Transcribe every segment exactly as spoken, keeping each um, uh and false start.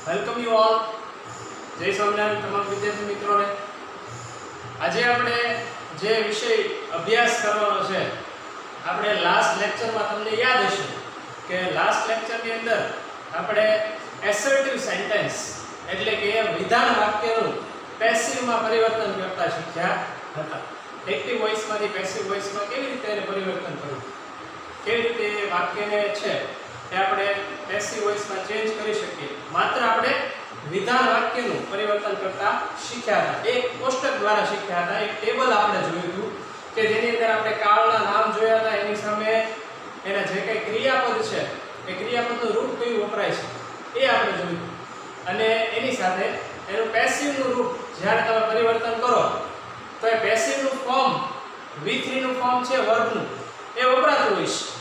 Welcome you all. જય સ્વામિનારાયણ તમામ વિદ્યાર્થી મિત્રોને. આજે આપણે જે વિષય અભ્યાસ કરવાનો છે, આપણે લાસ્ટ લેક્ચરમાં તમને યાદ હશે કે લાસ્ટ લેક્ચરની અંદર આપણે એસર્ટિવ સેન્ટેન્સ એટલે કે વિધાન વાક્યનું પેસિવમાં પરિવર્તન કરતા શીખ્યા હતા. એક્ટિવ વોઇસમાંથી પેસિવ વોઇસમાં કેવી રીતે એને પરિવર્તન કરવું, કેવી રીતે વાક્યને છે એ આપણે પેસિવ વોઇસમાં ચેન્જ કરી શકીએ, માત્ર આપણે વિધાન વાક્યનું પરિવર્તન કરતા શીખ્યા હતા. એક કોષ્ટક દ્વારા શીખ્યા હતા. એક ટેબલ આપણે જોયું હતું કે જેની અંદર આપણે કાળના નામ જોયા હતા, એની સામે એના જે કંઈ ક્રિયાપદ છે એ ક્રિયાપદનું રૂપ કયું વપરાય છે એ આપણે જોયું. અને એની સાથે એનું પેસિવનું રૂપ જ્યારે તમે પરિવર્તન કરો તો એ પેસિવનું ફોર્મ વી થ્રી નું ફોર્મ છે વર્બનું, એ વપરાતું હોય છે.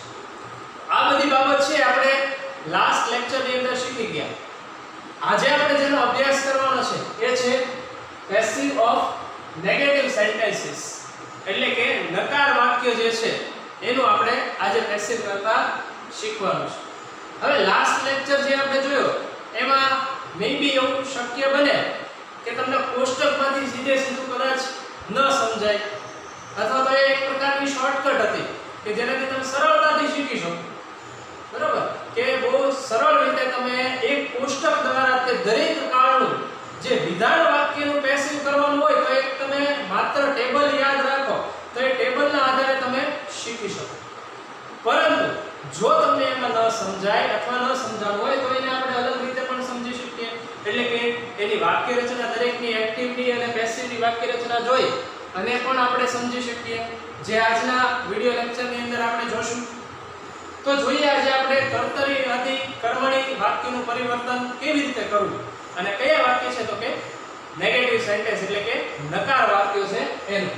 આ બધી બાબત છે આપણે લાસ્ટ લેક્ચરની અંદર શીખી ગયા. આજે આપણે જેનો અભ્યાસ કરવાનો છે એ છે પેસિવ ઓફ નેગેટિવ સેન્ટેન્સીસ, એટલે કે નકાર વાક્ય જે છે એનું આપણે આજે પેસિવ કરતા શીખવાનું છે. હવે લાસ્ટ લેક્ચર જે આપણે જોયો એમાં મે બી એવું શક્ય બને કે તમને કોષ્ટકમાંથી સીધે સીધું કદાચ ન સમજાય, અથવા તો એ એક પ્રકારની શોર્ટકટ હતી કે જેનાથી તમે સરળતાથી શીખી શકો. બરાબર કે બહુ સરળ રીતે તમે એક કોષ્ટક દ્વારા તે દરેક કાળનું જે વિધાન વાક્યનું પેસિવ કરવાનું હોય તો એક તમે માત્ર ટેબલ યાદ રાખો તો એ ટેબલના આધારે તમે શીખી શકો. પરંતુ જો તમને એમાં ન સમજાય અથવા ન સમજાવવું હોય તો એને આપણે અલગ રીતે પણ સમજી શકીએ. એટલે કે એની વાક્ય રચના દરેકની એક્ટિવની અને પેસિવની વાક્ય રચના જોઈ અને પણ આપણે સમજી શકીએ, જે આજના વિડિયો લેક્ચરની અંદર આપણે જોશું. તો જોઈએ આજે આપણે કર્તરી આદિ કર્મણી વાક્યનું પરિવર્તન કેવી રીતે કરવું અને કયા વાક્ય છે તો કે નેગેટિવ સેન્ટેન્સ એટલે કે નકાર વાક્યો છે એનું.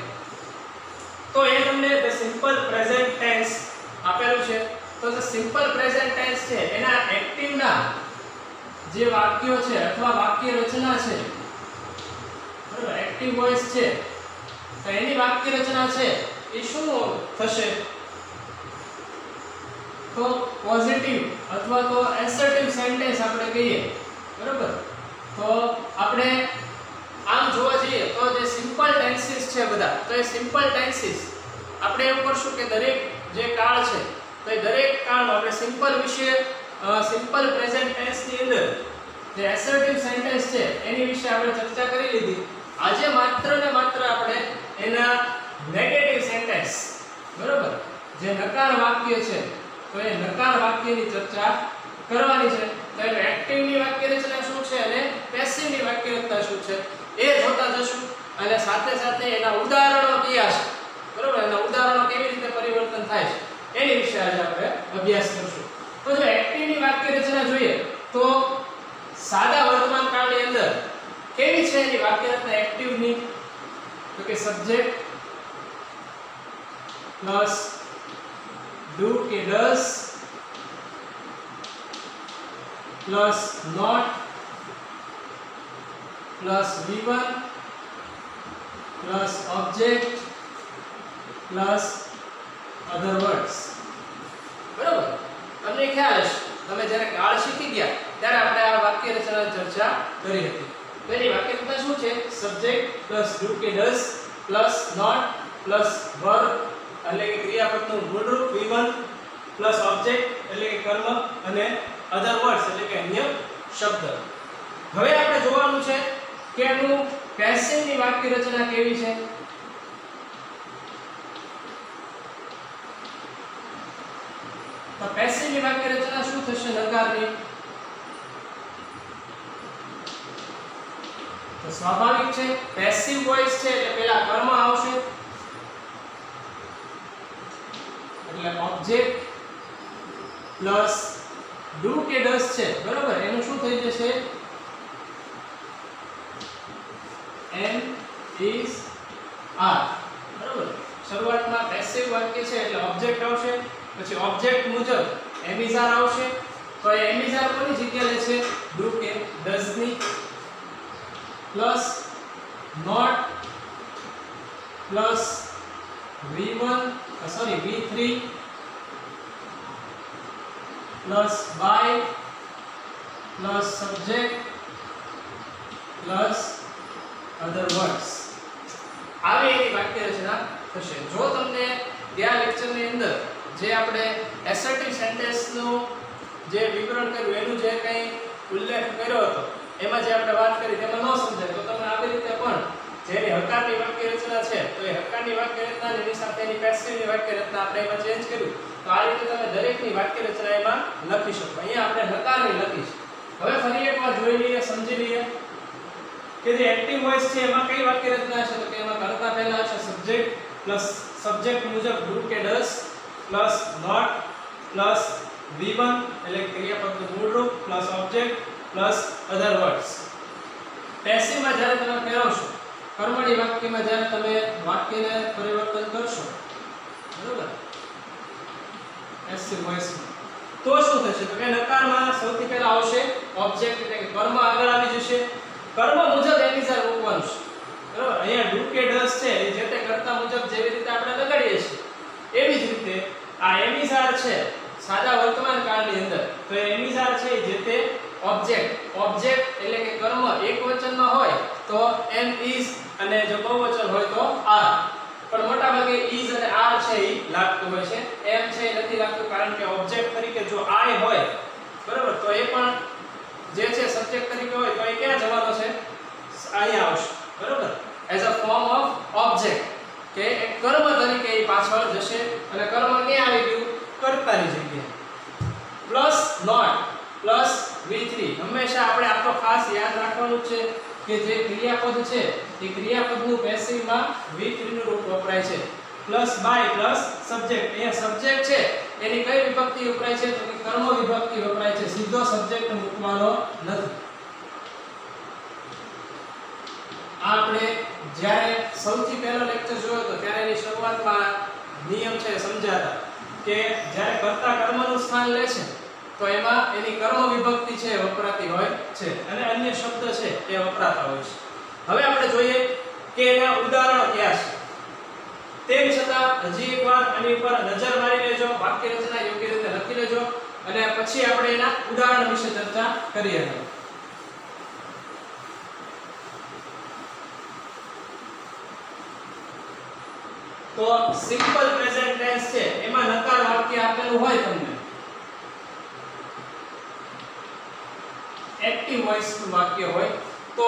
તો એ તમને ધ સિમ્પલ પ્રેઝન્ટ ટેન્સ આપેલું છે. તો ધ સિમ્પલ પ્રેઝન્ટ ટેન્સ છે એના એક્ટિવના જે વાક્યો છે અથવા વાક્ય રચના છે, બરાબર, એક્ટિવ વોઇસ છે, તો એની વાક્ય રચના છે એ શું થશે તો પોઝિટિવ અથવા તો એસર્ટિવ સેન્ટેન્સ આપણે કહીએ. બરાબર, તો આપણે આમ જોવા જઈએ તો જે સિમ્પલ ટેન્સીસ છે બધા, તો એ સિમ્પલ ટેન્સીસ આપણે એવું કરશું કે દરેક જે કાળ છે તો એ દરેક કાળનો આપણે સિમ્પલ વિશે સિમ્પલ પ્રેઝન્ટ ટેન્સ ની અંદર જે એસર્ટિવ સેન્ટેન્સ છે એની વિશે આપણે ચર્ચા કરી લીધી. આજે માત્ર ને માત્ર આપણે એના નેગેટિવ સેન્ટેન્સ, બરાબર, જે નકાર વાક્ય છે તો એ નકાર વાક્યની ચર્ચા કરવાની છે. તો એ એક્ટિવની વાક્ય રચના શું છે અને પેસિવની વાક્ય રચના શું છે એ જોતા જશું. અને સાથે સાથે એના ઉદાહરણો કયા છે, બરાબર, એના ઉદાહરણો કેવી રીતે પરિવર્તન થાય છે એની વિશે આજે આપણે અભ્યાસ કરશું. તો જો એક્ટિવની વાક્ય રચના જોઈએ તો સાદા વર્તમાન કાળની અંદર કેવી છે એની વાક્ય રચના એક્ટિવની, તો કે સબ્જેક્ટ પ્લસ do કે does plus not plus V one plus object plus other words. બરાબર, તમને ખ્યાલ હશે તમે જ્યારે કાળ શીખી ગયા ત્યારે આપણે આ વાક્ય રચનાની ચર્ચા કરી હતી. તો એની વાક્ય રચના શું છે? સબ્જેક્ટ પ્લસ do કે does plus not plus verb એટલે કે ક્રિયાપદનું મૂળરૂપ વી વન પ્લસ ઓબ્જેક્ટ એટલે કે કર્મ અને અધર વર્ડ્સ એટલે કે અન્ય શબ્દ. હવે આપણે જોવાનું છે કે એનું પેસિવની વાક્ય રચના કેવી છે. તો પેસિવની વાક્ય રચના શું થશે નકારની? તો સ્વાભાવિક છે પેસિવ વોઇસ છે એટલે પહેલા કર્મ આવશે એટલે ઓબ્જેક્ટ પ્લસ ડુ કે ડસ છે, બરાબર, એનું શું થઈ જશે? Am is are. બરાબર, શરૂઆતમાં પેસિવ વાક્ય છે એટલે ઓબ્જેક્ટ આવશે, પછી ઓબ્જેક્ટ મુજબ એમ ઇઝ આર આવશે. તો એ એમ ઇઝ આર કોની જગ્યા લે છે? ડુ કે ડસ ની, plus not plus V one sorry V three plus by plus subject plus other words આવી એની વાક્ય રચના થશે. જો તમને ગયા લેક્ચરની અંદર જે આપણે એસર્ટિવ સેન્ટેન્સનું જે વિવરણ કર્યું એનું જે કંઈ ઉલ્લેખ કર્યો હતો એમાં જે આપણે વાત કરી તેમાં ન સમજાય તો તમે આવી રીતે પણ જેની હકારની વાક્ય રચના છે તો એ હકારની વાક્ય રચના એની સાથે એની પેસિવની વાક્ય રચના આપણે એમાં ચેન્જ કર્યું તો આ રીતે તમે દરેકની વાક્ય રચના એમાં લખી શકો. અહીંયા આપણે હકારની લખી છે. હવે ફરી એકવાર જોઈ લઈએ, સમજી લઈએ કે જે એક્ટિવ વોઇસ છે એમાં કઈ વાક્ય રચના છે તો કે એમાં કરતા પહેલા છે સબ્જેક્ટ પ્લસ સબ્જેક્ટ મુજબ ડુ કે does plus not plus V one એટલે ક્રિયાપદનું મૂળ રૂપ plus object plus other words. પેસિવમાં જ્યારે તમે ફેરવશો, કર્મણી વાક્યમાં જ્યારે તમે વાક્યને પરિવર્તન કરશો, બરોબર, પેસિવ વોઇસમાં તો શું થશે તો કે નકારમાં સૌથી પહેલા આવશે ઓબ્જેક્ટ એટલે કે કર્મ આગળ આવી જશે. કર્મ મુજબ એમિઝાર મૂકવાનું છે, બરોબર. અહીંયા ડુ કે ડઝ છે એ જે તે કર્તા મુજબ જેવી રીતે આપણે લગાડીએ છીએ એવી જ રીતે આ એમિઝાર છે સાદા વર્તમાન કાળની અંદર તો એ એમિઝાર છે જે તે ઓબ્જેક્ટ ઓબ્જેક્ટ એટલે કે કર્મ એકવચનમાં હોય તો એમ ઇઝ અને જો બહુવચન હોય તો આર. પણ મોટા ભાગે ઇઝ અને આર છે એ લાગતું હોય છે, એમ છે એ નથી લાગતું કારણ કે ઓબ્જેક્ટ તરીકે જો આઈ હોય, બરોબર, તો એ પણ જે છે સબ્જેક્ટ તરીકે હોય તો એ ક્યાં જવાનો છે અહીંયા આવશે, બરોબર, as a form of object કે એક કર્મ તરીકે એ પાછળ જશે અને કર્મ ક્યાં આવી ગયું કર્તાની જગ્યાએ. Plus not plus V three હંમેશા આપણે આ તો ખાસ યાદ રાખવાનું છે કે જે ક્રિયાપદ છે એ ક્રિયાપદનું પેસિવમાં વી થ્રી નું રૂપ વપરાય છે. પ્લસ બાય પ્લસ સબ્જેક્ટ અહીંયા સબ્જેક્ટ છે એની કઈ વિભક્તિ વપરાય છે તો કે કર્મ વિભક્તિ વપરાય છે, સીધો સબ્જેક્ટ મૂકવાનો નથી. આ આપણે જ્યારે સૌથી પહેલો લેક્ચર જોયો તો ત્યારે એની શરૂઆતમાં નિયમ છે સમજાતા કે જ્યારે કર્તા કર્મનું સ્થાન લે છે તો એમાં એની કર્મ વિભક્તિ છે વપરાતી હોય છે અને અન્ય શબ્દ છે એ વપરાતા હોય છે. હવે આપણે જોઈએ કે એના ઉદાહરણો ક્યાં છે. તેમ છતાં હજી એકવાર આની ઉપર નજર મારી લેજો, વાક્ય રચના યોગ્ય રીતે લખી લેજો અને પછી આપણે એના ઉદાહરણ વિશે ચર્ચા કરીએ. તો સિમ્પલ પ્રેઝન્ટ ટેન્સ છે એમાં નકાર વાક્ય આપેલું હોય તમને, એક્ટિવ વોઇસ નું વાક્ય હોય તો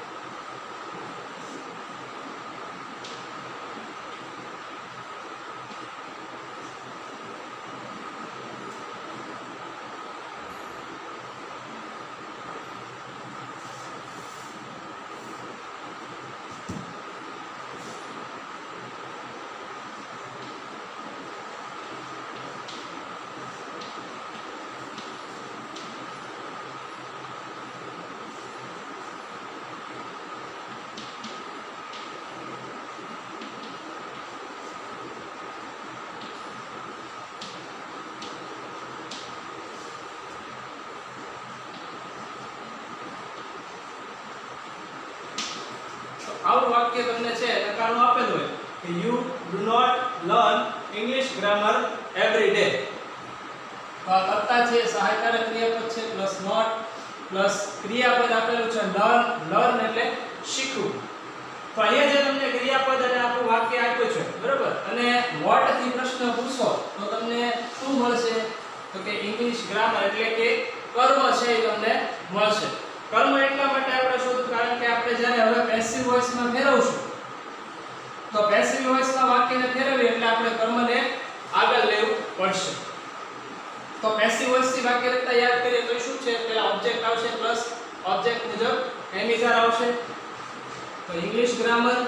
આવું વાક્ય તમને છે નકારનું આપેલું હોય કે you do not learn English grammar every day. તો આ કર્તા છે સહાયકારક ક્રિયાપદ છે પ્લસ not પ્લસ ક્રિયાપદ આપેલું છે learn. learn એટલે શીખવું. તો અહીંયા જે તમને ક્રિયાપદ અને આપણું વાક્ય આપ્યું છે, બરોબર, અને what થી પ્રશ્ન પૂછો તો તમને શું મળશે તો કે ઇંગ્લિશ ગ્રામર એટલે કે કર્મ છે એ તમને મળશે. કર્મ એટલા માટે આપણે શોધવું કારણ કે આપણે જ્યારે હવે પેસિવ વોઇસમાં ફેરવશું તો પેસિવ વોઇસમાં વાક્યને ફેરવીએ એટલે આપણે કર્મને આગળ લેવું પડશે. તો પેસિવ વોઇસથી વાક્ય રચના યાદ કરીએ તો શું છે, પહેલા ઓબ્જેક્ટ આવશે પ્લસ ઓબ્જેક્ટ મુજબ એમિઝાર આવશે. તો ઇંગ્લિશ ગ્રામર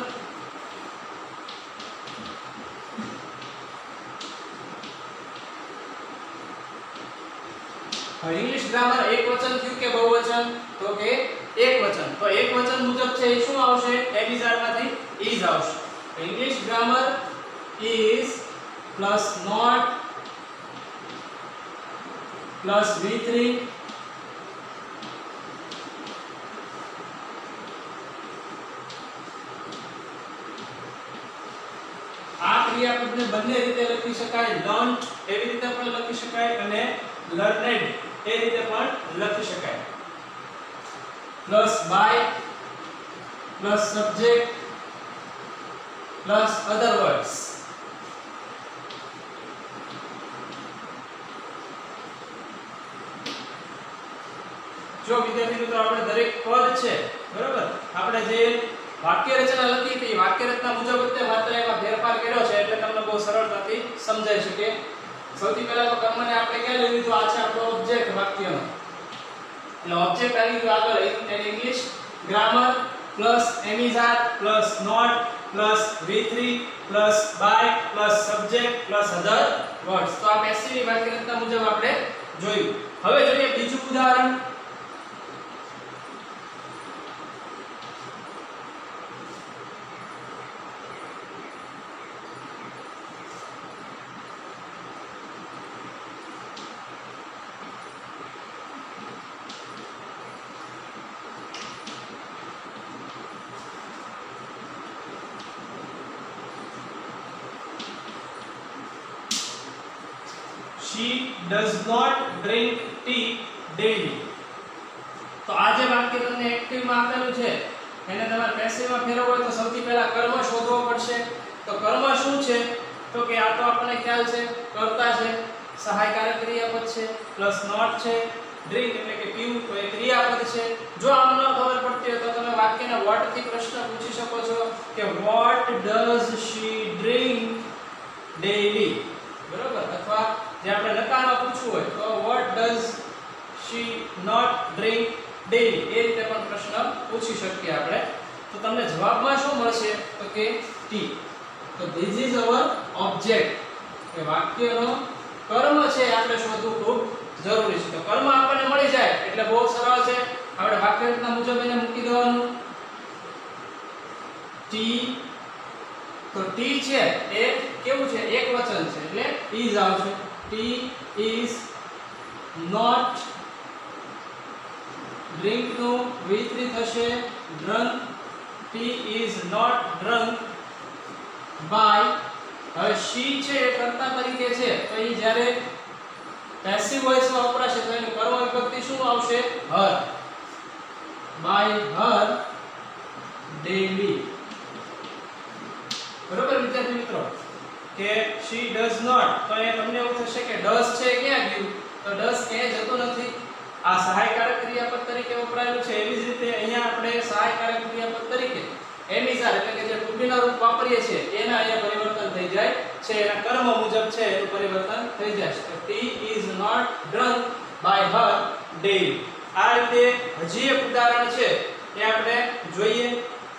इंग्लिश ग्रामर एक वचन थયું કે બહુવચન તો કે એક વચન. તો એક વચન મુજબ છે એ શું આવશે એમિઝાર માંથી is આવશે. English grammar is plus not plus V three આ ક્રિયાપદને બંને રીતે લખી શકાય, learned એવી રીતે પણ લખી શકાય અને learned એ રીતે પણ લખી શકાય. Plus by plus subject plus other words. જો વિદ્યાર્થી મિત્રો આપણે દરેક પદ છે બરાબર, આપણે જે વાક્ય રચના લખી હતી વાક્ય રચના મુજબ જ માત્ર એમાં ફેરફાર કર્યો છે એટલે તમને બહુ સરળતાથી સમજાઈ શકે. સૌથી પહેલા તો કર્મને આપણે ક્યાં લઈ લીધું? આ છે આપણો ઓબ્જેક્ટ વાક્યનો. એટલે ઓબ્જેક્ટ આવી ગયો આગળ an English grammar plus am is are plus not plus V three plus by plus subject plus other words. તો આ પેસિવ વાક્ય રચના મુજબ આપણે જોયું. હવે જોઈએ બીજું ઉદાહરણ. She does not drink tea daily. તો આ જે વાક્ય તમને એક્ટિવ માં આપેલું છે એને તમારે પેસિવ માં ફેરવવું હોય તો સૌથી પહેલા કર્મ શોધવો પડશે. તો કર્મ શું છે? તો કે આ તો આપણને ખ્યાલ છે કર્તા છે, સહાયકારક ક્રિયાપદ છે, પ્લસ નોટ છે, ડ્રિંક એટલે કે પીવું તો એ ક્રિયાપદ છે. જો આમ ન ખબર પડતી હોય તો તમે વાક્યના વોટ થી પ્રશ્ન પૂછી શકો છો કે what does she drink daily, બરોબર? અથવા જે આપણે નકારમાં પૂછવું હોય તો what does she not drink daily, એ રીતે પણ પ્રશ્ન પૂછી શકીએ આપણે. તો તમને જવાબમાં શું મળશે? તો કે ટી. તો this is our object, કે વાક્યનો કર્મ છે આપણે શોધવું ખૂબ જરૂરી છે. તો કર્મ આપણને મળી જાય એટલે બહુ સરળ છે. આપણે વાક્ય રચના મુજબ એને મૂકી દેવાનું. ટી, તો ટી છે એ કેવું છે? એક વચન છે એટલે is આવશે. ટી is not drink નું વી થ્રી થશે drunk. Tea is not drunk by. હવે she છે એ કર્તા તરીકે છે તો એ જ્યારે પેસિવ વોઇસ માં વપરાશે તો એની કર્મ વિભક્તિ શું આવશે? her. by her daily. બરોબર વિદ્યાર્થી મિત્રો કે she does not, તો એ તમને એવું થશે કે does છે ક્યાં ગયું? તો does ક્યાંય જતો નથી. આ સહાયકારક ક્રિયાપદ તરીકે વપરાયેલું છે. એવી જ રીતે અહીંયા આપણે સહાયકારક ક્રિયાપદ તરીકે એમિઝાર એટલે કે જે ટુ બી ના રૂપ વાપરીએ છીએ એના અહીંયા પરિવર્તન થઈ જાય છે. એના કર્મ મુજબ છે એનું પરિવર્તન થઈ જાય છે. તો he is not drunk by her daily. આ રીતે હજી એક ઉદાહરણ છે એ આપણે જોઈએ.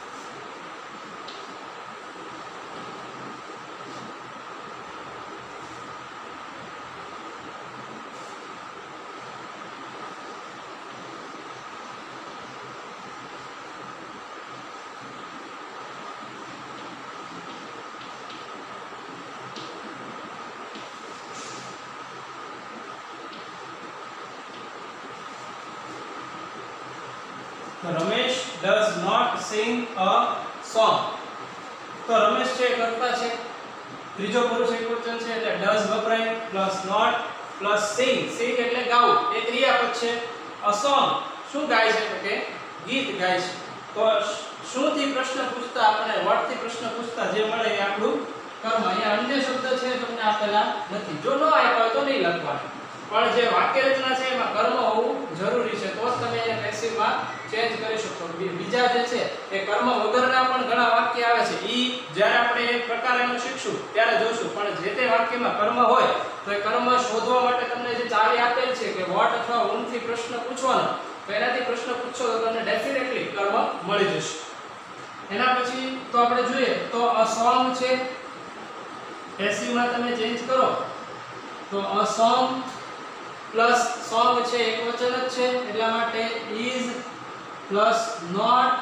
તો Ramesh does not sing a song. તો રમેશ છે કરતા છે, ત્રીજો પુરુષ એકવચન છે એટલે does વપરાય plus not plus sing. sing એટલે ગાવું એ ક્રિયાપદ છે. a song શું ગાય છે? તો કે ગીત ગાય છે. તો શું થી પ્રશ્ન પૂછતા આપણે what થી પ્રશ્ન પૂછતા જે મળે એ આપણું કર્મ. અહીંયા અન્ય શબ્દ છે તમને આપેલા નથી. જો ન આપ્યા હોય તો નહીં લખવાનું, પણ જે વાક્ય રચના છે એમાં કર્મ હોવું જરૂરી છે તો જ તમે એને પેસિવ માં ચેન્જ કરી શકો. બીજા જે છે એ કર્મ વગરના પણ ઘણા વાક્ય આવે છે. ઈ જ્યારે આપણે એક પ્રકાર એનો શીખશું ત્યારે જોશું. પણ જે તે વાક્યમાં કર્મ હોય તો એ કર્મ શોધવા માટે તમને જે ચાવી આપેલ છે કે વોટ અથવા whom થી પ્રશ્ન પૂછવાનો, તો એનાથી પ્રશ્ન પૂછશો તો તમને ડેફિનેટલી કર્મ મળી જશે. એના પછી તો આપણે જોઈએ તો a song છે પેસિવ માં તમે ચેન્જ કરો તો a song પ્લસ song છે એક વચન જ છે એટલા માટે is પ્લસ not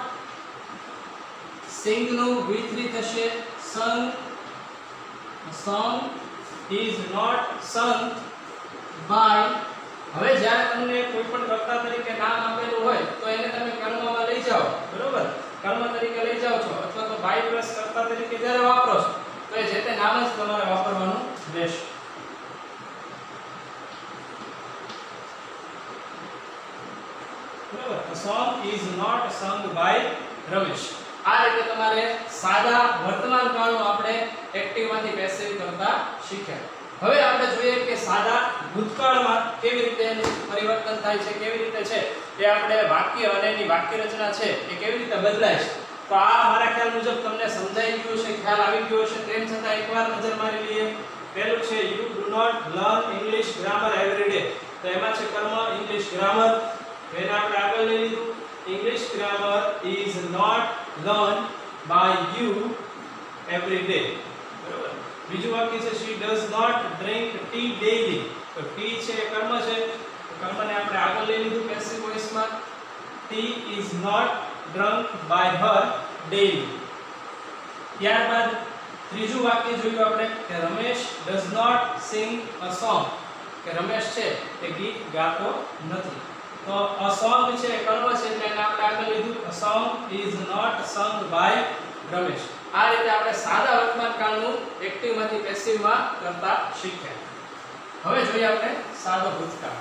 sing નું વી થ્રી થશે sung. song is not sung by. હવે જ્યારે તમને કોઈ પણ કર્તા તરીકે નામ આપેલું હોય તો એને તમે કર્મમાં લઈ જાઓ, બરોબર? કર્મ તરીકે લઈ જાઓ છો અથવા તો by પ્લસ કર્તા તરીકે જ્યારે વાપરો છો તો એ જે તે નામ જ તમારે વાપરવાનું રહેશે. The song is not sung by Ramesh. આ રીતે તમારે સાદા વર્તમાન કાળનો આપણે એક્ટિવ માંથી પેસિવ કરતા શીખ્યા. હવે આપણે જોઈએ કે સાદા ભૂતકાળમાં કેવી રીતે એનું પરિવર્તન થાય છે, કેવી રીતે છે એ આપણે વાક્ય અને એની વાક્ય રચના છે એ કેવી રીતે બદલાય છે. તો આ મારા ખ્યાલ મુજબ તમને સમજાઈ ગયું છે, ખ્યાલ આવી ગયો છે. તેમ છતાં એકવાર નજર મારી લઈએ. પહેલું છે you do not learn English grammar every day. તો એમાં છે કર્મ ઇંગ્લિશ ગ્રામર. એને આપણે આગળ લઈ લીધું. English grammar is not learn by you every day. બરોબર. બીજું વાક્ય છે she does not drink tea daily. તો tea છે એ કર્મ છે. કર્મને આપણે આગળ લઈ લીધું પેસિવ વોઇસમાં. tea is not drunk by her daily. ત્યારબાદ ત્રીજું વાક્ય જોયું આપણે કે Ramesh does not sing a song. કે રમેશ છે એ ગીત ગાતો નથી. તો a song છે એ કર્મ છે એટલે એને આપણે આગળ લીધું. a song is not sung by Ramesh. આ રીતે આપણે સાદા વર્તમાન કાળનું એક્ટિવ માંથી પેસિવ માં કરતા શીખ્યા. હવે જોઈએ આપણે સાદો ભૂતકાળ.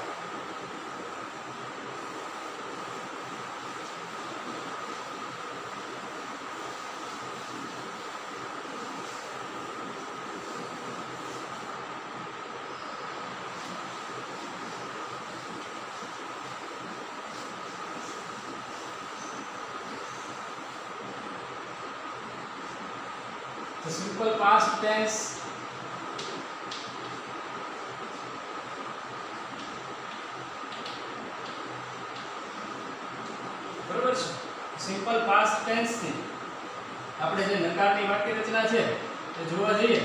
The simple past tense બરોબર છે. સિમ્પલ પાસ્ટ ટેન્સ થી આપણે જે નકારની વાક્ય રચના છે એ જોવા જઈએ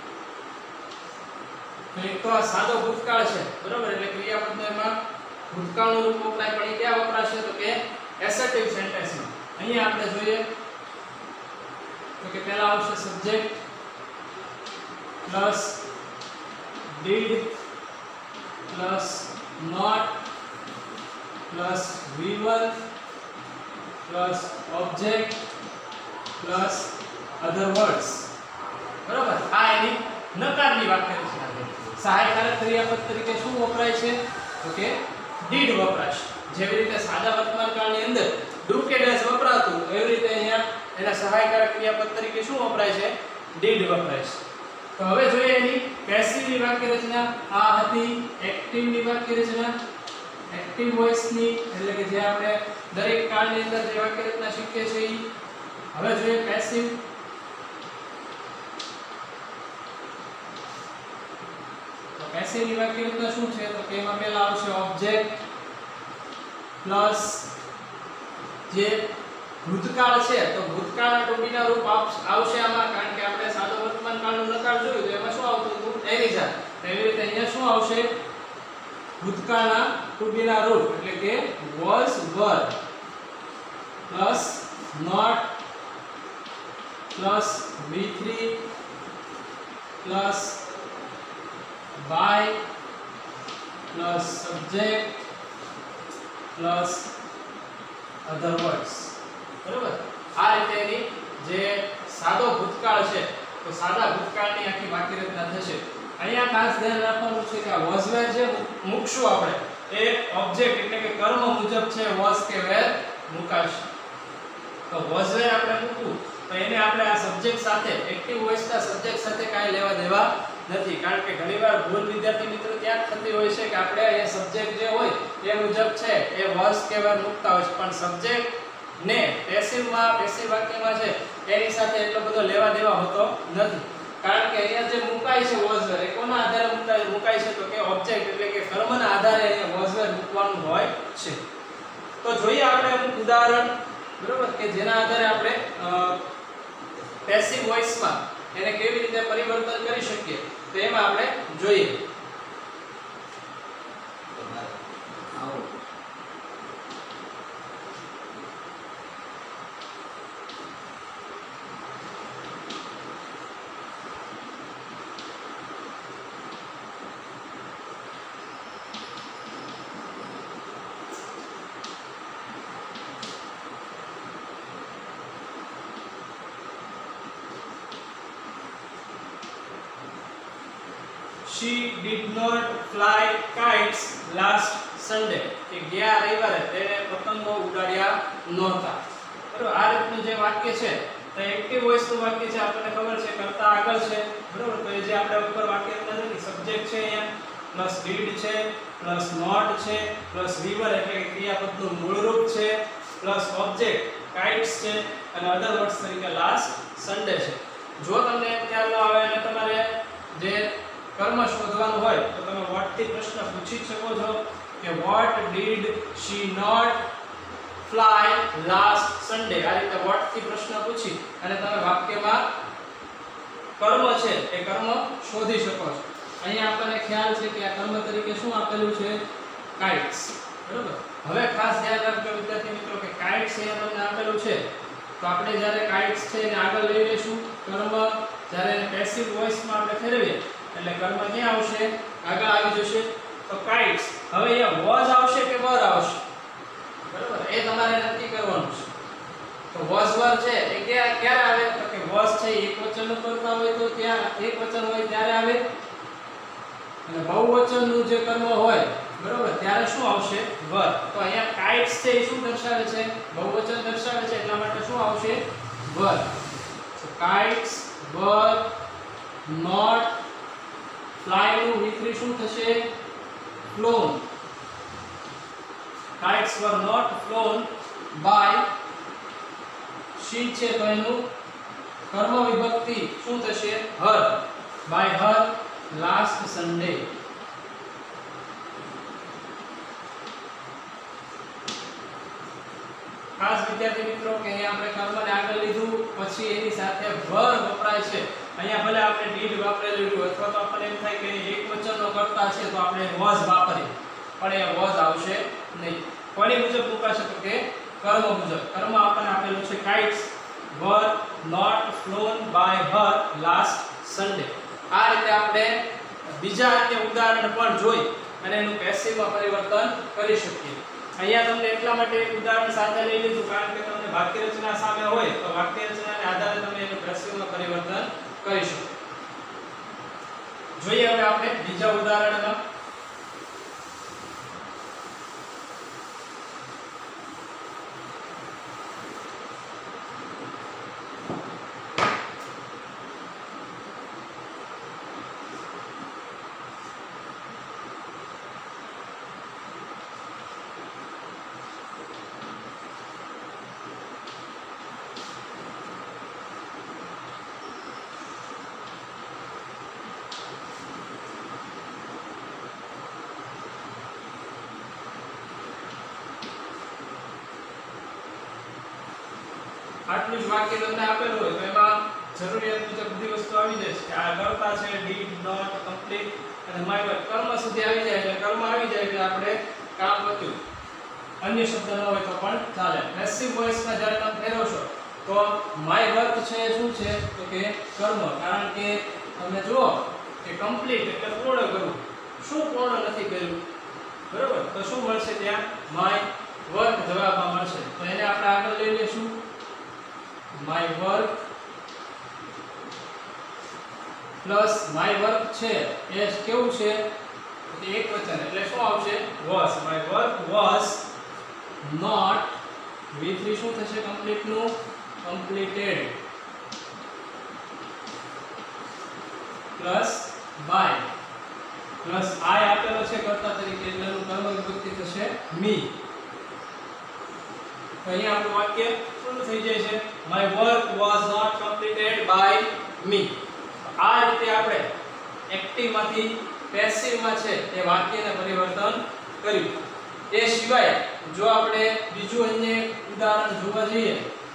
તો એક તો આ સાદો ભૂતકાળ છે. બરોબર. એટલે ક્રિયાપદનો એમાં ભૂતકાળનું રૂપ વપરાય, પણ એ ક્યાં વપરાશે તો કે એસર્ટિવ સેન્ટેન્સમાં. અહીંયા આપણે જોઈએ તો કે પહેલા આવશે subject plus did plus not plus V one plus object plus other words. બરાબર. આ એની નકારની વાક્ય રચના છે. સહાયકારક ક્રિયાપદ તરીકે શું વપરાય છે તો કે did વપરાશે. જેવી રીતે સાદા વર્તમાન કાળની અંદર do કે does વપરાતું એવી રીતે અહીંયા એના સહાયકારક ક્રિયાપદ તરીકે શું વપરાય છે did વપરાય છે. તો હવે જોઈએ એની પેસિવ ની વાક્ય રચના. આ હતી એક્ટિવ ની વાક્ય રચના. એક્ટિવ વોઇસ ની એટલે કે જે આપણે દરેક કાળની અંદર જે વાક્ય રચના શીખીએ છીએ. હવે જોઈએ પેસિવ. તો પેસિવ ની વાક્ય રચના શું છે તો કે એમાં પહેલા આવશે ઓબ્જેક્ટ પ્લસ જે ભૂતકાળ છે તો ભૂતકાળના ટુ બી ના રૂપ આવશે આમાં, કારણ કે આપણે સાદો વર્તમાન કાળનું નકાર જોયું તો એમાં શું આવતું હતું એની જાત. એવી રીતે અહીંયા શું આવશે ભૂતકાળના ટુ બી ના રૂપ એટલે કે was were plus not plus V three plus by plus subject plus other words. બરોબર. આ રીતે એની જે સાદો ભૂતકાળ છે તો સાદા ભૂતકાળની આખી વાક્ય રચના થશે. અહીંયા ખાસ ધ્યાન રાખવાનું છે કે આ was were જે મૂકશું આપણે એ ઓબ્જેક્ટ એટલે કે કર્મ મુજબ છે was કે were મુકાશે. તો was were આપણે મૂકવું તો એને આપણે આ સબ્જેક્ટ સાથે એક્ટિવ વોઇસના સબ્જેક્ટ સાથે કાંઈ લેવા દેવા નથી, કારણ કે ઘણીવાર ભૂલ વિદ્યાર્થી મિત્રો ત્યાં થતી હોય છે કે આપણે એ સબ્જેક્ટ જે હોય એ મુજબ છે એ was કે were મૂકતા હોય છે, પણ સબ્જેક્ટ ને પેસિવમાં પેસિવ વાક્યમાં છે એની સાથે એટલો બધો લેવા દેવા હોતો નથી, કારણ કે અહીંયા જે મુકાય છે was were એ કોના આધારે મુકાય મુકાય છે તો કે ઓબ્જેક્ટ એટલે કે કર્મના આધારે અહીંયા was were મૂકવાનું હોય છે. તો જોઈએ આપણે અમુક ઉદાહરણ. બરોબર. કે જેના આધારે આપણે પેસિવ વોઇસમાં એને કેવી રીતે પરિવર્તન કરી શકીએ તો એમાં આપણે જોઈએ. She did not fly kites last Sunday. કે ગયા રવિવારે તેણે પતંગો ઉડાડ્યા નહોતા. બરોબર આ રીતનું જે વાક્ય છે તો એક્ટિવ વોઇસ નું વાક્ય છે આપણને ખબર છે કરતા આગળ છે બરોબર તો એ જે આપણે ઉપર વાક્ય અંદર છે સબ્જેક્ટ છે અહીંયા પ્લસ ડીડ છે પ્લસ નોટ છે પ્લસ વીવર એટલે કે ક્રિયાપદનું મૂળ રૂપ છે પ્લસ ઓબ્જેક્ટ કાઇટ્સ છે અને અધર વર્ડ્સ તરીકે લાસ્ટ સન્ડે છે જો તમને ખ્યાલ ન આવે અને તમારે જે કર્મ શોધવાનું હોય તો તમે વોટ થી પ્રશ્ન પૂછી શકો છો કે what did she not fly last Sunday આ રીતે વોટ થી પ્રશ્ન પૂછી અને તમે વાક્યમાં કર્મ છે એ કર્મ શોધી શકો છો અહીંયા આપણને ખ્યાલ છે કે આ કર્મ તરીકે શું આપેલું છે કાઇટ્સ બરોબર હવે ખાસ ધ્યાન રાખજો વિદ્યાર્થી મિત્રો કે કાઇટ્સ અહીંયા તમને આપેલું છે તો આપણે જ્યારે કાઇટ્સ છે એને આગળ લઈ લેશું કર્મ જ્યારે એને પેસિવ વોઇસમાં આપણે ફેરવીએ એટલે કર્મ ક્યાં આવશે આગળ આવી જશે તો કાઇટ્સ હવે અહીંયા વોઝ આવશે કે વર આવશે બરોબર એ તમારે નક્કી કરવાનું છે તો વોઝ વર છે એ ક્યારે ક્યારે આવે તો કે વોઝ છે એક વચન કરતા હોય તો ત્યાં એક વચન હોય ત્યારે આવે અને બહુવચનનું જે કર્મ હોય બરોબર ત્યારે શું આવશે વર તો અહીંયા કાઇટ્સ છે એ શું દર્શાવે છે બહુવચન દર્શાવે છે એટલા માટે શું આવશે વર so kites were not fly નું વી થ્રી શું થશે flown kites were not flown by she છે તો એનું કર્મ વિભક્તિ શું થશે her by her last Sunday ખાસ વિદ્યાર્થી મિત્રો કે અહીંયા આપણે કર્મને આગળ લીધું પછી એની સાથે વર વપરાય છે અહીંયા ભલે આપણે ડીડ વાપરેલું હોય અથવા તો આપણને એમ થાય કે એક વચનનો કર્તા છે તો આપણે વોઝ વાપરીએ પણ એ વોઝ આવશે નહીં કોની મુજબ મુકાશે તો કે કર્મ મુજબ કર્મ આપણને આપેલું છે kites were not flown by her last Sunday આ રીતે આપણે બીજા અન્ય ઉદાહરણ પણ જોઈ અને એનું પેસિવમાં પરિવર્તન કરી શકીએ અહીંયા તમને એટલા માટે એક ઉદાહરણ સાથે લઈ લીધું કારણ કે તમને વાક્ય રચના સામે હોય તો વાક્ય રચનાને આધારે તમે એનું પેસિવમાં પરિવર્તન કરી શકો જોઈએ હવે આપણે બીજા ઉદાહરણમાં આટલું જ વાક્ય તમને આપેલું હોય તો એમાં જરૂરિયાત મુજબ બધી વસ્તુ આવી જાય છે આ કરતા છે ડીડ નોટ કમ્પ્લીટ અને માય વર્ક કર્મ સુધી આવી જાય એટલે કર્મ આવી જાય એટલે આપણે કામ પત્યું અન્ય શબ્દ ન હોય તો પણ ચાલે પેસિવ વોઇસમાં જ્યારે તમે ફેરવશો તો માય વર્ક છે શું છે તો કે કર્મ કારણ કે તમે જુઓ કે કમ્પ્લીટ એટલે પૂર્ણ કરવું શું પૂર્ણ નથી કર્યું બરોબર તો શું મળશે ત્યાં માય વર્ક જવાબમાં મળશે તો એને આપણે આગળ લઈ લેશું my work plus my work છે એ કેવું છે એક વચન એટલે શું આવશે was my work was not V three શું થશે કમ્પ્લીટ નું completed plus by plus I આપેલો છે કર્તા તરીકે એટલે એનું કર્મ વિભક્તિ થશે me તો અહીંયા આપણું વાક્ય પૂર્ણ થઈ જાય છે my work was not completed by me આ રીતે આપણે એક્ટિવ માંથી પેસિવ માં છે એ વાક્યને પરિવર્તન કર્યું એ સિવાય જો આપણે બીજું અન્ય ઉદાહરણ જોવા જઈએ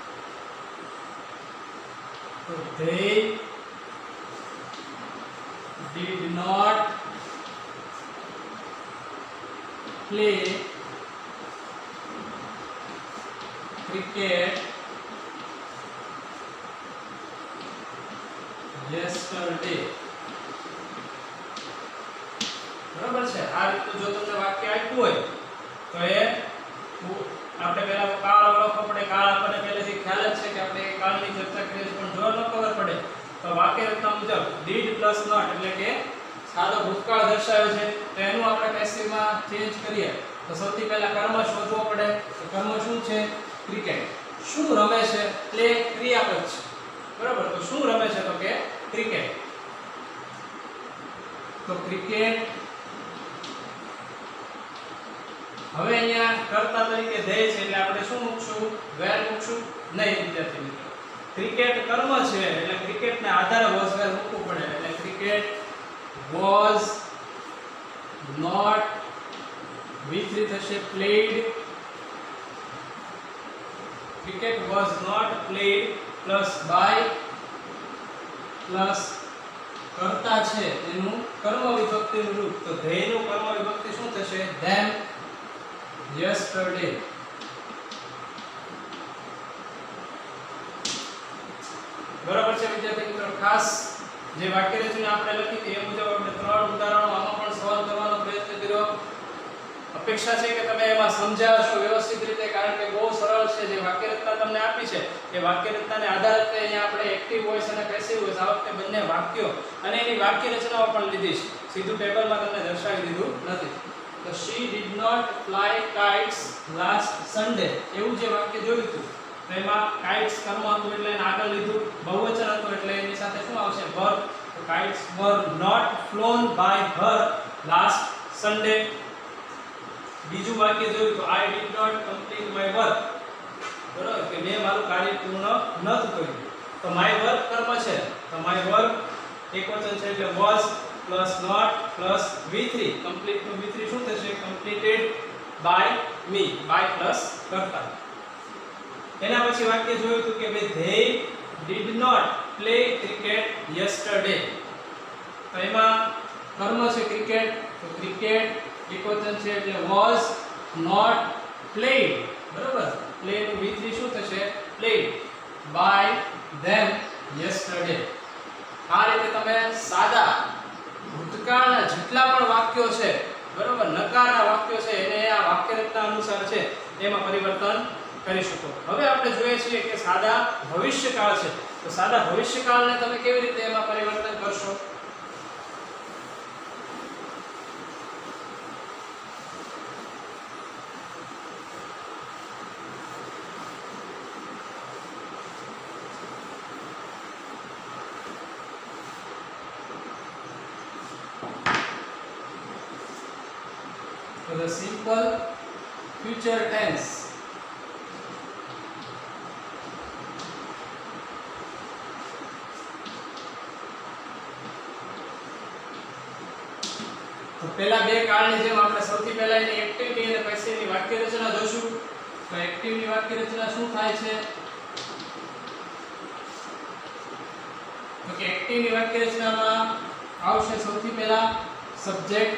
તો they did not play cricket yesterday બરાબર છે આ રીતનું જો તમને વાક્ય આપ્યું હોય તો એ આપણે પહેલા કાળ ઓળખવો પડે કાળ આપણને પહેલેથી ખ્યાલ જ છે કે આપણે કાળની ચર્ચા કરીએ છીએ પણ જો ન ખબર પડે તો વાક્ય રચના મુજબ did plus not એટલે કે સાદો ભૂતકાળ દર્શાવે છે તો એનું આપણે પેસિવમાં ચેન્જ કરીએ તો સૌથી પહેલા કર્મ શોધવો પડે તો કર્મ શું છે ક્રિકેટ શું રમે છે? પ્લે ક્રિયાપદ છે, બરાબર. તો શું રમે છે? તો કે ક્રિકેટ. તો ક્રિકેટ. હવે અહીંયા કર્તા તરીકે ધેય છે એટલે આપણે શું મૂકશું? વેર મૂકશું નહીં વિદ્યાર્થી મિત્રો. ક્રિકેટ કર્મ છે એટલે ક્રિકેટને આધારે વોઝ વેર મૂકવું પડે. એટલે cricket was not V three થશે played. Cricket was not played plus by plus કર્તા છે એનું કર્મ વિભક્તિનું રૂપ. તો ધેયનું કર્મ વિભક્તિ શું થશે? ધેમ yesterday. બરાબર છે વિદ્યાર્થી મિત્રો. ખાસ જે વાક્ય રચના આપણે લખી હતી એ મુજબ આપણે ત્રણ ઉદાહરણો આમાં પણ સોલ્વ કરવાનો પ્રયત્ન કર્યો. અપેક્ષા છે કે તમે એમાં સમજાવશો વ્યવસ્થિત રીતે, કારણ કે બહુ સરળ છે. જે વાક્ય રચના તમને આપી છે એ વાક્ય રચનાને આધારિત અહીંયા આપણે એક્ટિવ વોઇસ અને પેસિવ વોઇસ આ વખતે બંને વાક્યો અને એની વાક્ય રચનાઓ પણ લીધી છે. સીધું ટેબલમાં તમને દર્શાવી દીધું નથી. તો she did not fly kites last Sunday. એવું જે વાક્ય જોયું હતું તો એમાં kites કર્મ હતું એટલે એને આગળ લીધું, બહુવચન હતું એટલે એની સાથે શું આવશે? verb. તો kites were not flown by her last Sunday. બીજું વાક્ય જોયું તો I did not complete my work. બરાબર કે મેં મારું કાર્ય પૂર્ણ નહોતું કર્યું. તો my work કર્મ છે તો my work એકવચન છે એટલે was plus not plus V three. complete નું વી થ્રી શું થશે? completed by me. by plus કર્તા. એના પછી વાક્ય જોયું હતું કે ભાઈ they did not play cricket yesterday. તો એમાં કર્મ છે ક્રિકેટ. તો ક્રિકેટ એકવચન છે એટલે was not played. બરાબર. play નું વી થ્રી શું થશે? played by them yesterday. આ રીતે તમે સાદા ભૂતકાળના જેટલા પણ વાક્યો છે, બરાબર, નકારના વાક્યો છે એને આ વાક્ય રચના અનુસાર છે એમાં પરિવર્તન કરી શકો. હવે આપણે જોઈએ છીએ કે સાદા ભવિષ્યકાળ છે. તો સાદા ભવિષ્યકાળને તમે કેવી રીતે એમાં પરિવર્તન કરશો? So the simple future tense. તો પહેલા બે કાળની જેમ આપણે સૌથી પહેલા એની એક્ટિવની અને પેસિવની વાક્ય રચના જોશું. તો એક્ટિવની વાક્ય રચના શું થાય છે? તો કે એક્ટિવની વાક્ય રચનામાં આવશે સૌથી પહેલા સબ્જેક્ટ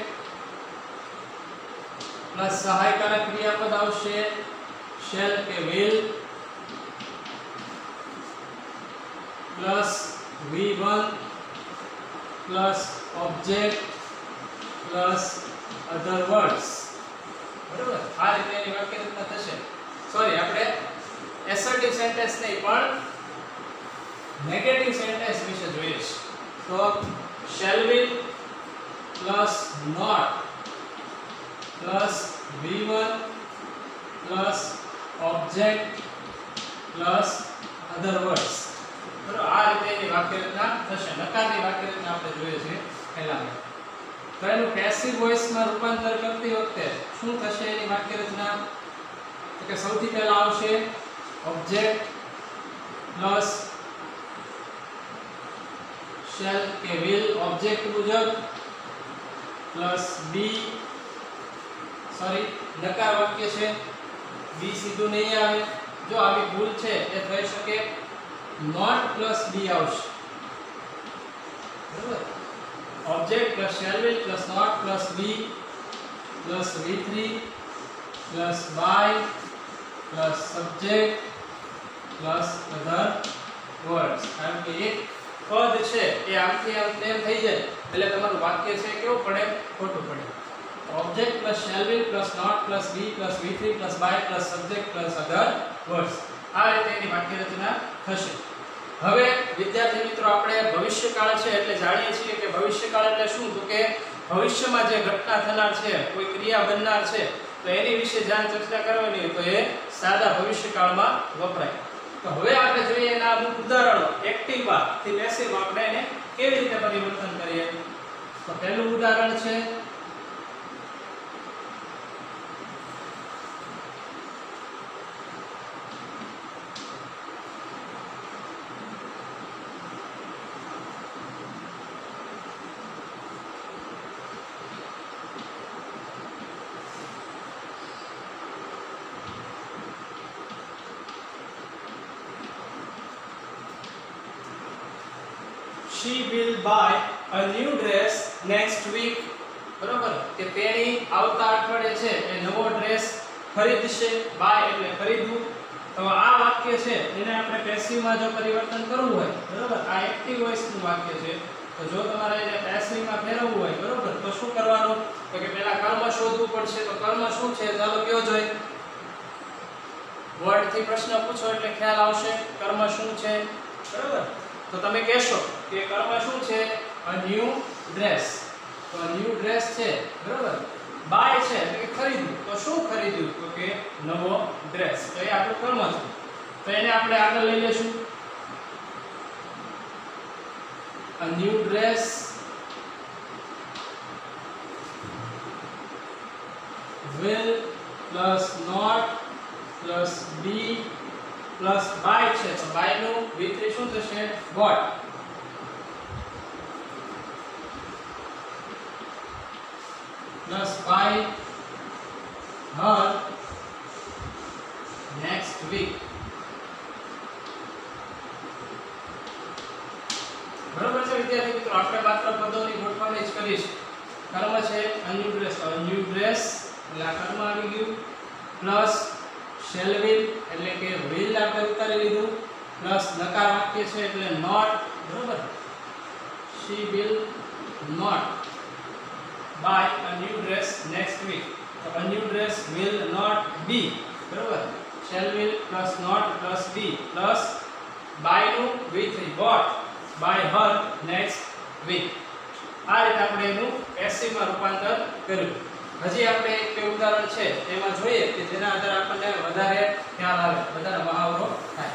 પ્લસ સહાયકારક ક્રિયાપદ આવશે શેલ કે will plus V one plus object plus other words. બરાબર. આ રીતે એની વાક્ય રચના થશે. સોરી, આપણે એસર્ટિવ સેન્ટેન્સ નહીં પણ નેગેટિવ સેન્ટેન્સ વિશે જોઈએ છે. તો shall will plus not plus V one plus object plus other words. બરાબર. આ રીતે એની વાક્ય રચના થશે. નકારની વાક્ય રચના આપણે જોઈએ છે પહેલા. તો એનું પેસિવ વોઇસમાં રૂપાંતર કરતી વખતે શું થશે એની વાક્ય રચના? તો કે સૌથી પહેલા આવશે ઓબ્જેક્ટ પ્લસ શેલ કે વિલ ઓબ્જેક્ટ મુજબ પ્લસ બી સોરી નકાર વાક્ય છે બી સીધું નહીં આવે. જો આવી ભૂલ છે એ થઈ શકે નોટ પ્લસ બી આવશે. બરાબર. object plus shall will plus not plus be plus V three plus by plus subject plus other words. કારણ કે એક પદ છે એ આમથી આમ તેમ થઈ જાય એટલે તમારું વાક્ય છે કેવું પડે? ખોટું પડે. object plus shall will plus not plus be plus V three plus by plus subject plus other words. આ રીતે એની વાક્ય રચના થશે. હવે વિદ્યાર્થી મિત્રો આપણે ભવિષ્યકાળ છે એટલે જાણીએ છીએ કે ભવિષ્યકાળ એટલે શું? તો કે ભવિષ્યમાં જે ઘટના થનાર છે, કોઈ ક્રિયા બનનાર છે, તો એની વિશે જ્યારે ચર્ચા કરવાની હોય તો એ સાદા ભવિષ્યકાળમાં વપરાય. તો હવે આપણે જોઈએ એના અમુક ઉદાહરણો એક્ટિવા થી પેસિવ આપણે એને કેવી રીતે પરિવર્તન કરીએ. તો પહેલું ઉદાહરણ છે she will buy a new dress next week. બરોબર કે તેણી આવતા અઠવાડિયે છે એ નવો ડ્રેસ ખરીદશે. બાય એટલે ખરીદવું. તો આ વાક્ય છે એને આપણે પેસિવ માં જો પરિવર્તન કરવું હોય, બરોબર, આ એક્ટિવ વોઇસ નું વાક્ય છે. તો જો તમારે એને પેસિવ માં ફેરવવું હોય, બરોબર, તો શું કરવાનું? તો કે પહેલા કર્મ શોધવું પડશે. તો કર્મ શું છે ચાલો કયો જોઈએ. વર્ડ થી પ્રશ્ન પૂછો એટલે ખ્યાલ આવશે કર્મ શું છે. બરોબર, તો તમે કહેશો કે કર્મ શું છે? a new dress. તો a new dress છે, બરોબર. બાય છે એટલે કે ખરીદવું. તો શું ખરીદ્યું? તો કે નવો ડ્રેસ. તો એ આપણું કર્મ છે. તો એને આપણે આગળ લઈ લેશું. a new dress will plus not plus be plus buy છે. તો buy નું V three શું થશે? bought. plus buy her next week. બરોબર છે વિદ્યાર્થી મિત્રો, આપણે માત્ર પદોની ગોઠવણી જ કરીશ. કર્મ છે a new dress. તો a new dress એટલે આ કર્મ આવી ગયું. પ્લસ shall will એટલે કે will આપણે ઉતારી લીધું. પ્લસ નકાર વાક્ય છે એટલે not. બરોબર, she will not buy a new dress next week. તો a new dress will not be. બરોબર, shall will plus not plus be plus buy નું V three bought by her next week. આ રીતે આપણે એનું passive માં રૂપાંતર કર્યું. હજી આપણે એક બે ઉદાહરણ છે એમાં જોઈએ કે જેના આધારે આપણને વધારે ખ્યાલ આવે, વધારે મહાવરો થાય.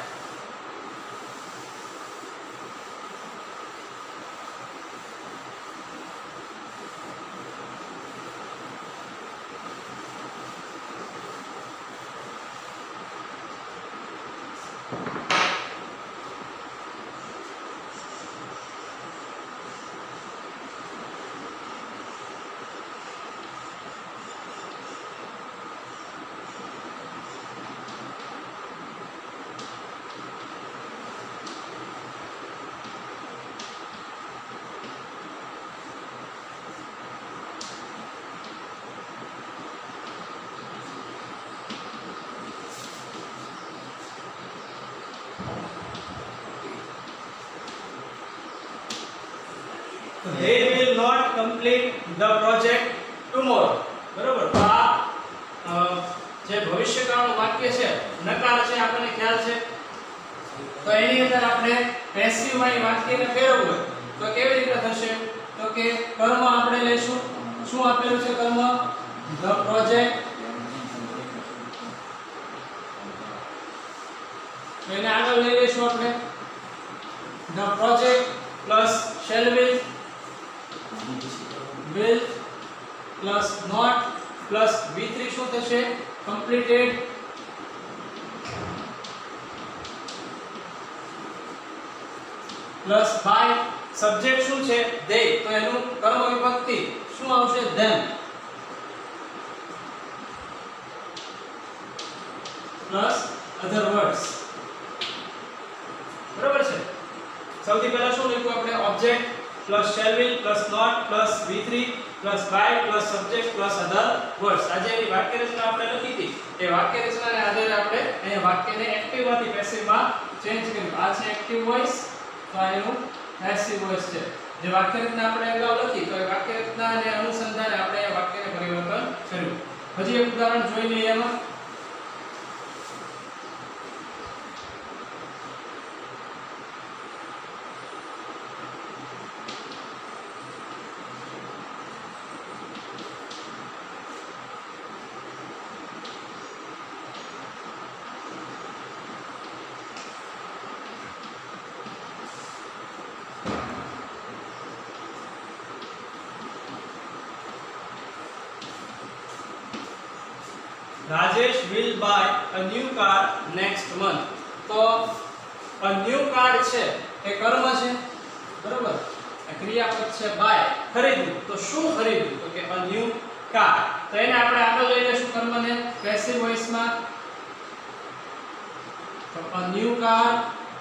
They will not complete the project tomorrow. બરોબર, તો આ જે ભવિષ્યકાળનું વાક્ય છે નકાર છે આપણને ખ્યાલ છે. તો એની અંદર આપણે પેસિવ માં એ વાક્યને ફેરવવું હોય તો કેવી રીતે થશે? તો કે કર્મ આપણે લેશું. શું આપેલું છે કર્મ? the project. તો એને આગળ લઈ લેશું આપણે. the project plus shall will will plus not plus V three શું થશે? completed plus by subject શું છે? they. તો એનું કર્મ વિભક્તિ શું આવશે? them plus other words. બરાબર છે. સૌથી પહેલા શું લખ્યું આપણે? object plus shall will plus not plus V three plus by plus subject plus other words. આજે એની વાક્ય રચના આપણે લખી હતી. એ વાક્ય રચનાને આધારે આપણે અહીંયા વાક્યને એક્ટિવ માંથી પેસિવ માં ચેન્જ કર્યું. આ છે એક્ટિવ વોઇસ, તો આ એનું પેસિવ વોઇસ છે. જે વાક્ય રચના આપણે અગાઉ લખી તો એ વાક્ય રચનાને અનુસંધાને આપણે આ વાક્યને પરિવર્તન કર્યું. હજી એક ઉદાહરણ જોઈ લઈએ એમાં. Rajesh will buy a new car next month. તો a new car છે એ કર્મ છે, બરોબર? આ ક્રિયાપદ છે buy, ખરીદવું. તો શું ખરીદવું? તો કે a new car. તો એને આપણે આગળ લઈ લેશું કર્મને પેસિવ વોઇસ માં. તો a new car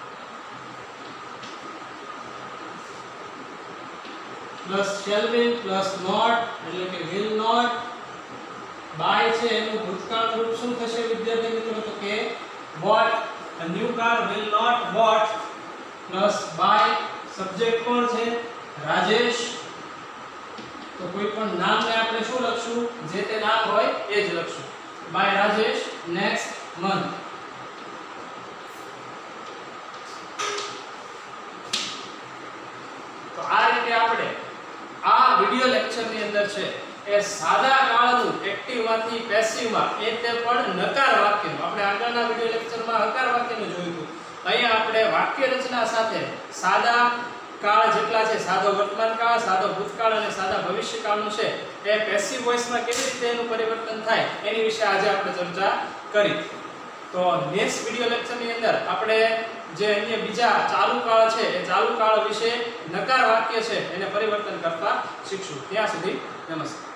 plus shall will plus not એટલે કે will not. buy છે એનું ભૂતકાળ રૂપ શું થશે વિદ્યાર્થી મિત્રો? તો કે bought. a new car will not bought plus buy. Subject કોણ છે? રાજેશ. તો કોઈ પણ નામને આપણે શું લખશું? જે તે નામ હોય એ જ લખશું. by Rajesh next month. તો આ રીતે આપણે આ વિડિયો લેક્ચરની અંદર છે એ સાદા કાળનું એક્ટિવ માંથી પેસિવ માં એ તે પણ નકાર વાક્યનું આપણે આગળના વિડિયો લેક્ચરમાં હકાર વાક્યનું જોયું હતું. અહીંયા આપણે વાક્ય રચના સાથે સાદા કાળ જેટલા છે, સાદો વર્તમાન કાળ, સાદો ભૂતકાળ અને સાદા ભવિષ્યકાળનું છે એ પેસિવ વોઇસમાં કેવી રીતે એનું પરિવર્તન થાય એની વિશે આજે આપણે ચર્ચા કરી. તો નેક્સ્ટ વિડિયો લેક્ચરની અંદર આપણે જે અન્ય બીજા ચાલુ કાળ છે એ ચાલુ કાળ વિશે નકાર વાક્ય છે એને પરિવર્તન કરતા શીખશું. ત્યાં સુધી નમસ્કાર.